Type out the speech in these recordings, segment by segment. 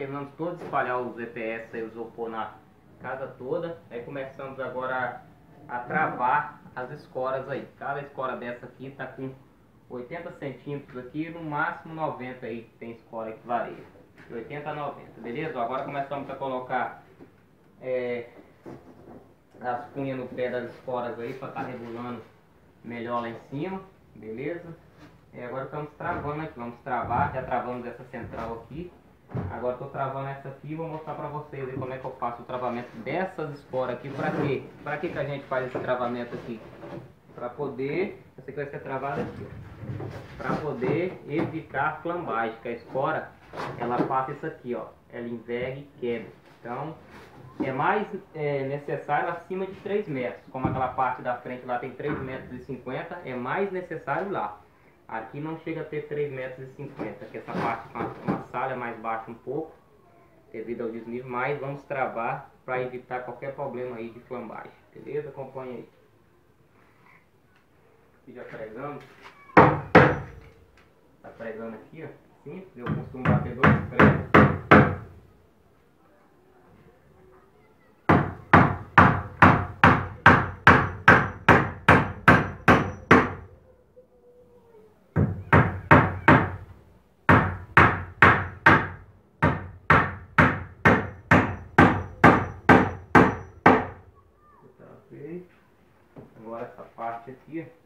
terminamos todos de espalhar os EPS e os isopor na casa toda. Aí começamos agora a travar as escoras aí. Cada escora dessa aqui tá com 80 centímetros aqui, no máximo 90 aí, tem escora que varia. De 80 a 90, beleza? Agora começamos a colocar as cunhas no pé das esporas aí para estar regulando melhor lá em cima, beleza? Agora estamos travando aqui, vamos travar, já travamos essa central aqui. Agora estou travando essa aqui e vou mostrar para vocês aí como é que eu faço o travamento dessas esporas aqui. Para quê? Para que a gente faz esse travamento aqui? Para poder, essa aqui vai ser travada aqui, para poder evitar flambagem, que a espora ela passa isso aqui, ó, ela enverga e quebra. Então é mais necessário acima de 3 metros, como aquela parte da frente lá tem 3,50 metros, é mais necessário lá. Aqui não chega a ter 3,50 metros, que essa parte com uma salha mais baixa um pouco, devido ao desnível, mas vamos travar para evitar qualquer problema aí de flambagem, beleza? Acompanha aí. Aqui já pregamos, tá pregando aqui, ó, simples, eu costumo bater 2 pregos. Agora essa parte aqui, isso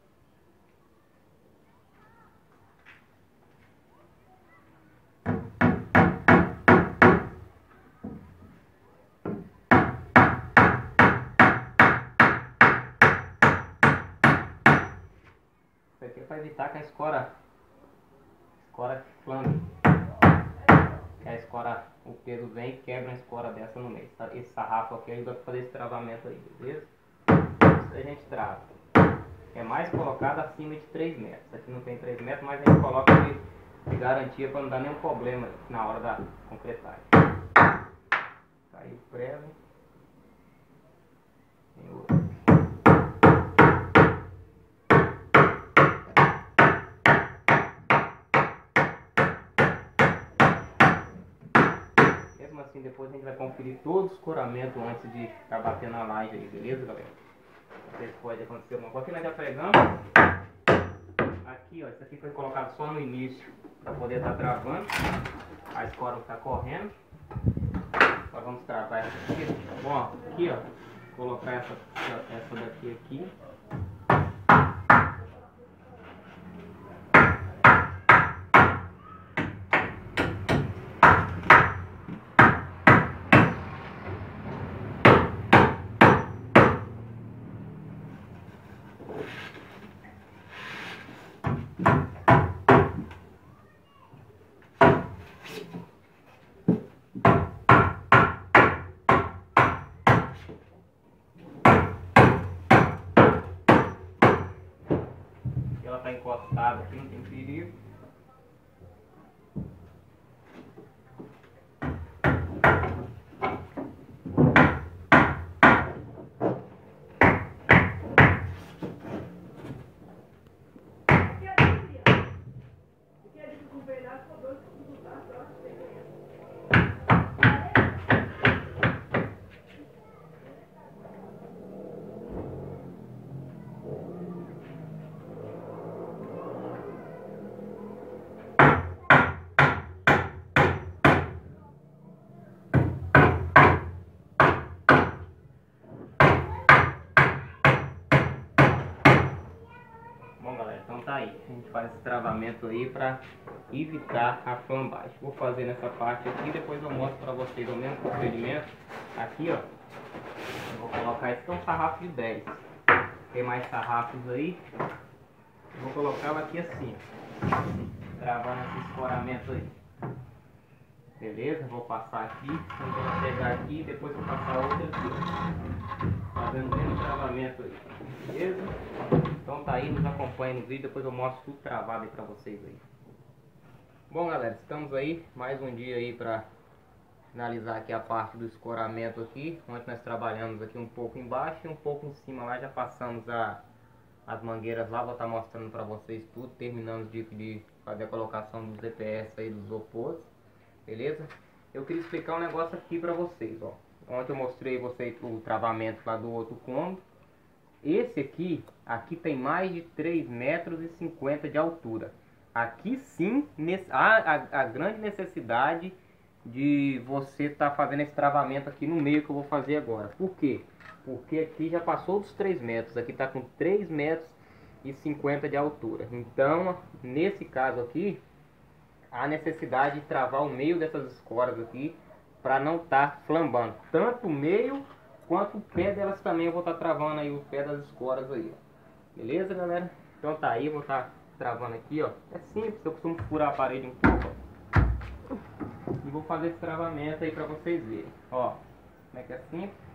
aqui é para evitar que a escora flambe, que a escora, o peso vem e quebra a escora dessa no meio. Esse sarrafo aqui ajuda a fazer esse travamento aí, beleza? Isso a gente trava. É mais colocado acima de 3 metros. Aqui não tem 3 metros, mas a gente coloca de garantia para não dar nenhum problema na hora da concretagem. Tá aí o prego. Tem outro. Mesmo assim, depois a gente vai conferir todo o escoramento antes de ficar batendo a laje aí, beleza, galera? Não sei se pode acontecer alguma coisa. Aqui nós já pregamos. Aqui, ó, isso aqui foi colocado só no início para poder estar travando. A escora está correndo. Agora vamos travar essa aqui. Bom, aqui, ó, colocar essa daqui aqui. Ela está encostada aqui, não tem perigo. Bom, galera, então tá aí. A gente faz esse travamento aí para evitar a flambagem. Vou fazer nessa parte aqui, depois eu mostro para vocês o mesmo procedimento. Aqui, ó, eu vou colocar esse, é um sarrafo de 10. Tem mais sarrafos aí. Eu vou colocá-lo aqui assim, ó, travando esse escoramento aí. Beleza? Vou passar aqui, vou pegar aqui e depois vou passar outra aqui, fazendo o mesmo travamento aí. Beleza? Então tá aí, nos acompanha no vídeo, depois eu mostro tudo travado aí pra vocês aí. Bom, galera, estamos aí, mais um dia aí pra finalizar aqui a parte do escoramento aqui. Onde nós trabalhamos aqui um pouco embaixo e um pouco em cima lá, já passamos as mangueiras lá, vou estar mostrando pra vocês tudo. Terminamos de fazer a colocação dos EPS aí, dos isopores, beleza? eu queria explicar um negócio aqui pra vocês, ó. Ontem eu mostrei vocês o travamento lá do outro cômodo. Esse aqui tem mais de 3,50 metros de altura. Aqui sim, há a grande necessidade de você estar fazendo esse travamento aqui no meio que eu vou fazer agora. Por quê? Porque aqui já passou dos 3 metros, aqui está com 3,50 metros de altura. Então, nesse caso aqui, há necessidade de travar o meio dessas escoras aqui para não estar flambando. Tanto o meio quanto o pé delas também eu vou estar travando aí o pé das escoras aí, ó. Beleza, galera? Então tá aí, eu vou estar travando aqui, ó. É simples, eu costumo furar a parede um pouco, ó. E vou fazer esse travamento aí pra vocês verem. Ó, como é que é simples.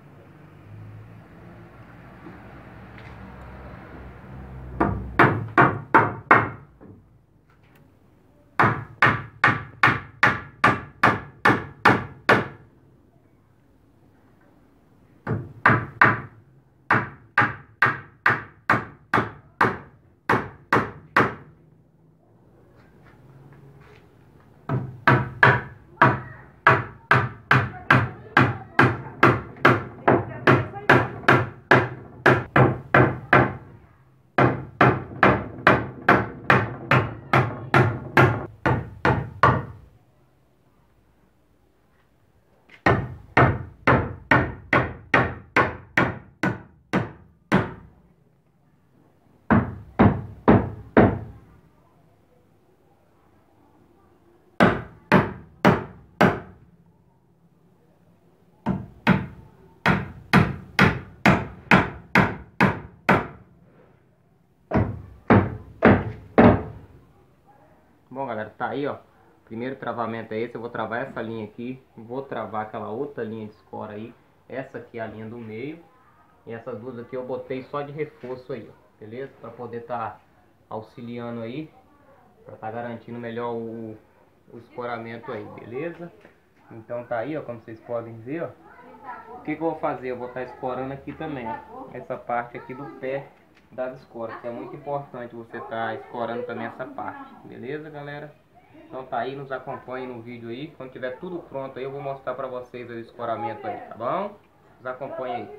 Bom, galera, tá aí, ó. Primeiro travamento é esse. Eu vou travar essa linha aqui. Vou travar aquela outra linha de escora aí. Essa aqui é a linha do meio. E essas duas aqui eu botei só de reforço aí, ó. Beleza? Pra poder tá auxiliando aí. Pra tá garantindo melhor o escoramento aí, beleza? Então tá aí, ó. Como vocês podem ver, ó. O que eu vou fazer? Eu vou estar escorando aqui também, ó. Essa parte aqui do pé das escoras, que é muito importante você estar escorando também essa parte, beleza, galera? Então tá aí, nos acompanhe no vídeo aí. Quando tiver tudo pronto aí, eu vou mostrar pra vocês o escoramento aí, tá bom? Nos acompanhe aí.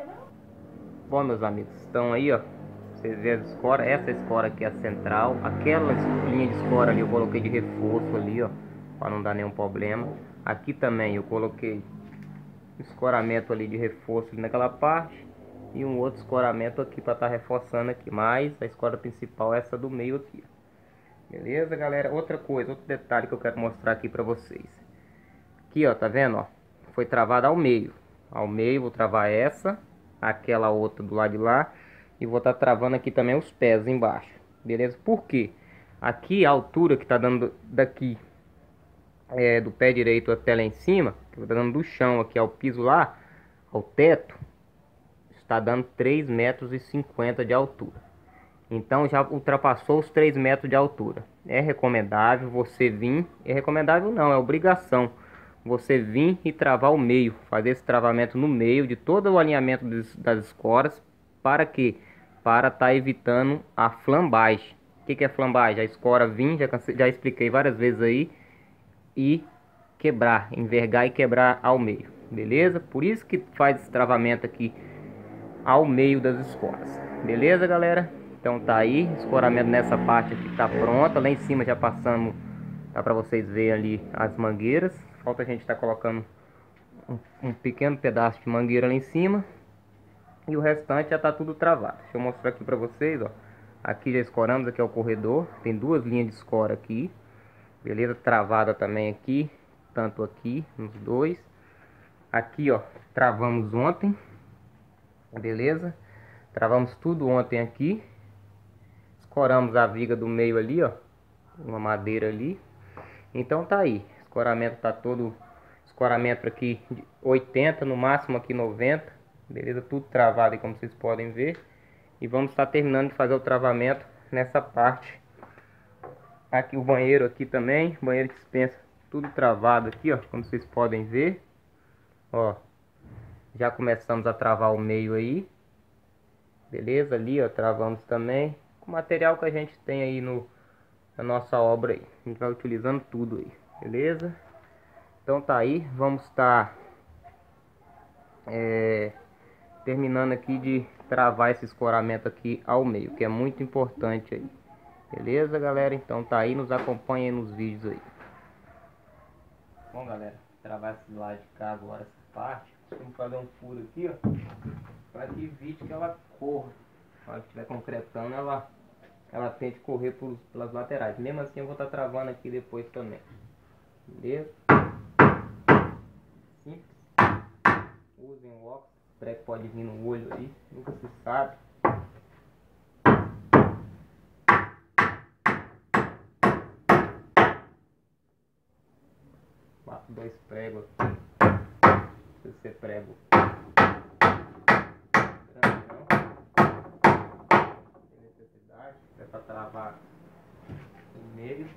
Bom, meus amigos, estão aí, ó. Vocês veem as escoras. Essa escora aqui é a central. Aquela linha de escora ali eu coloquei de reforço ali, ó, para não dar nenhum problema. Aqui também eu coloquei escoramento ali de reforço ali naquela parte. E um outro escoramento aqui para estar reforçando aqui. Mas a escora principal é essa do meio aqui. Beleza, galera? Outra coisa, outro detalhe que eu quero mostrar aqui para vocês. Aqui, ó, tá vendo, ó? Foi travada ao meio. Ao meio vou travar essa, aquela outra do lado de lá. E vou estar travando aqui também os pés embaixo. Beleza? Por quê? Aqui a altura que tá dando daqui do pé direito até lá em cima, que tá dando do chão aqui ao piso lá, ao teto, está dando 3,50 metros de altura. Então já ultrapassou os 3 metros de altura. É recomendável você vir, é recomendável não, é obrigação você vir e travar o meio, fazer esse travamento no meio de todo o alinhamento das escoras. Para quê? Para estar evitando a flambagem. O que é flambagem? A escora vir, já expliquei várias vezes aí, e quebrar, envergar e quebrar ao meio, beleza? Por isso que faz esse travamento aqui ao meio das escoras, beleza, galera? Então tá aí, escoramento nessa parte aqui tá pronta. Lá em cima já passamos, dá pra vocês verem ali as mangueiras. Falta a gente tá colocando um pequeno pedaço de mangueira lá em cima. E o restante já tá tudo travado. Deixa eu mostrar aqui pra vocês, ó. Aqui já escoramos, aqui é o corredor. Tem duas linhas de escora aqui. Beleza? Travada também aqui. Tanto aqui, nos dois. Aqui, ó, travamos ontem. Beleza? Travamos tudo ontem aqui. Escoramos a viga do meio ali, ó. Uma madeira ali. Então tá aí. Escoramento tá todo... Escoramento aqui de 80, no máximo aqui 90. Beleza? Tudo travado aí, como vocês podem ver. E vamos estar terminando de fazer o travamento nessa parte. Aqui o banheiro aqui também. Banheiro de dispensa. Tudo travado aqui, ó. Como vocês podem ver. Ó. Já começamos a travar o meio aí. Beleza? Ali, ó. Travamos também. Com o material que a gente tem aí na nossa obra aí. A gente vai utilizando tudo aí. Beleza? Então tá aí, vamos estar terminando aqui de travar esse escoramento aqui ao meio, que é muito importante aí. Beleza, galera? Então tá aí, nos acompanhem nos vídeos aí. Bom, galera, travar esse lado de cá agora, essa parte. Vamos fazer um furo aqui, ó, para que evite que ela corra. Na hora que estiver concretando, ela tente correr pelas laterais. Mesmo assim, eu vou estar travando aqui depois também. Beleza? Simples. Usem o óculos. O prego pode vir no olho aí, nunca se sabe. Bato 2 pregos aqui. Se você prego grandão, tem necessidade, é para travar no meio.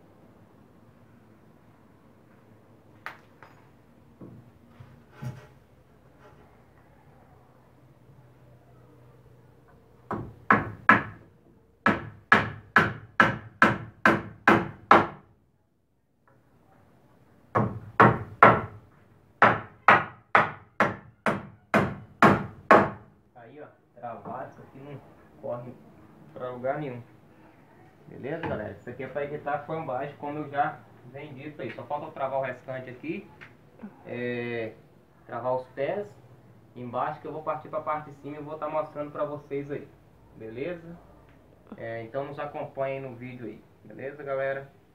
Aí, ó, travado, isso aqui não corre para lugar nenhum. Beleza, galera? Isso aqui é para evitar a flambagem, como eu já venho dito aí. Só falta eu travar o restante aqui, travar os pés embaixo, que eu vou partir para a parte de cima e vou estar mostrando para vocês aí. Beleza? Então nos acompanhem no vídeo aí. Beleza, galera?